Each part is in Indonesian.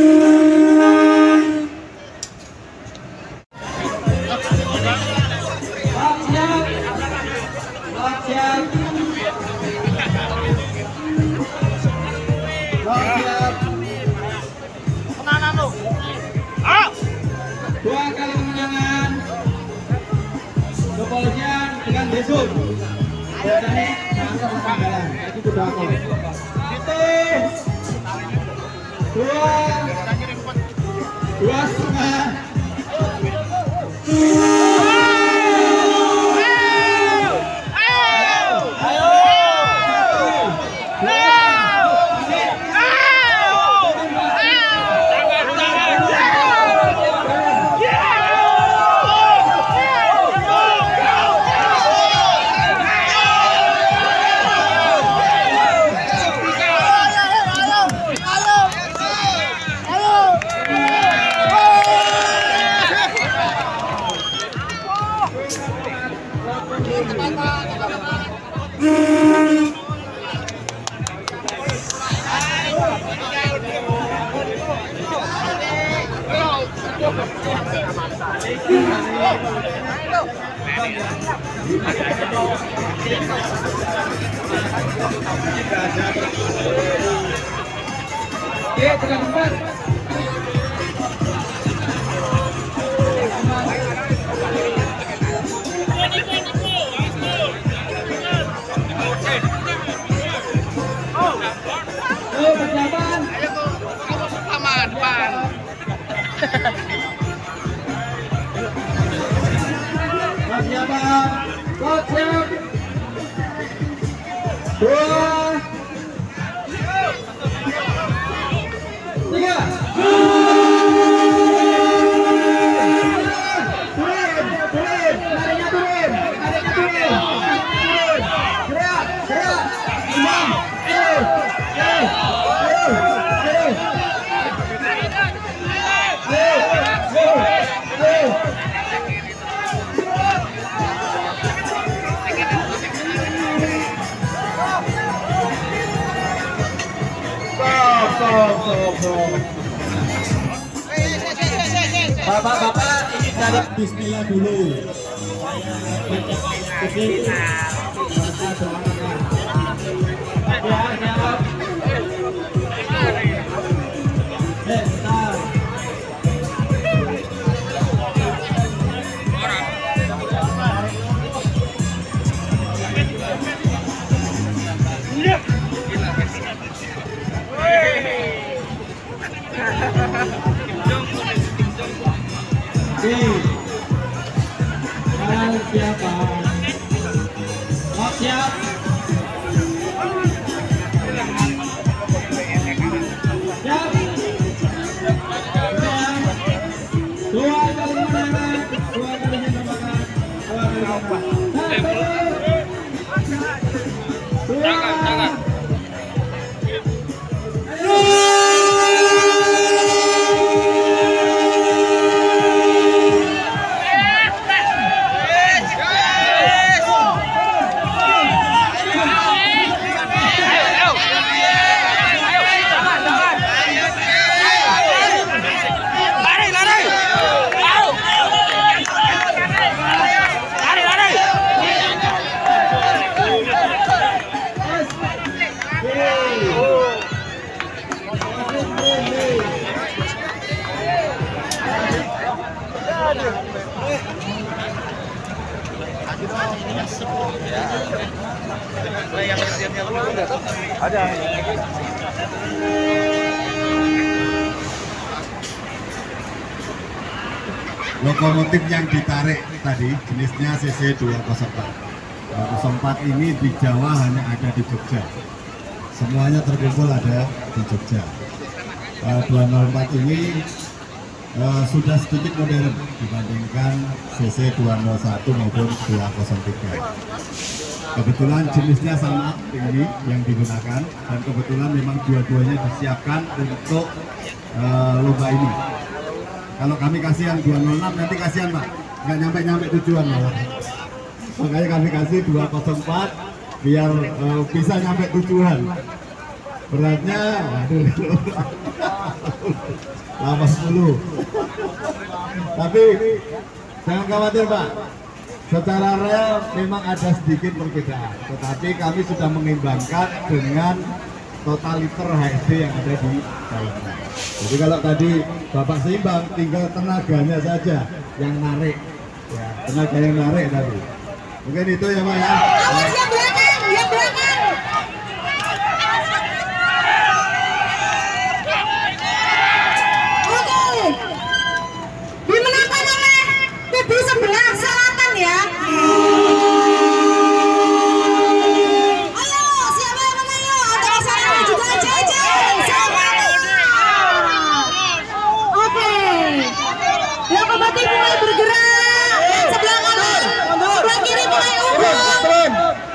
Dua kali kemenangan kepolisian dengan Desum. Biasanya masuk ke Panggalan. Itu sudah aku. Dua setengah. Bapak-bapak ini dari bismillah dulu. Siapa? Siap. Dua kali menang, dua kali menang, jangan. Ada. Lokomotif yang ditarik tadi jenisnya CC 204. 204 ini di Jawa hanya ada di Jogja. Semuanya terkumpul ada di Jogja. 204 ini sudah sedikit modern dibandingkan CC 201 maupun 203. Kebetulan jenisnya sama ini yang digunakan dan kebetulan memang dua-duanya disiapkan untuk lomba ini. Kalau kami kasih yang 206 nanti kasihan Pak, nggak nyampe tujuan malah. Makanya kami kasih 204 biar bisa nyampe tujuan. Beratnya, waduh, 80. Tapi jangan khawatir Pak, secara real memang ada sedikit perbedaan, tetapi kami sudah mengimbangkan dengan total liter HSD yang ada di dalamnya. Jadi kalau tadi Bapak seimbang, tinggal tenaganya saja yang narik, ya, tenaga yang narik tadi. Mungkin itu ya Pak ya. Awas yang belakang, yang belakang. Oke, dimenangkan oleh PB sebelah selatan ya. Ayo, siapa yang menang yuk? Antara saya dan juga JJ. Oke, lokomotif mulai bergerak. Sebelah kanan, sebelah kiri mulai unggul.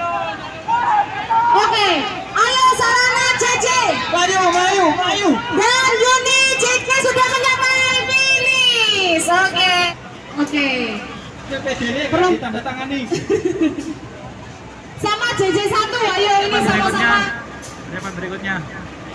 Oke, ayo Sarana JJ. Maju. Dan Yuni JK sudah mencapai finish. Oke. Belum tanda tangani. sama JJ 1, ayo ini sama-sama. Depan berikutnya.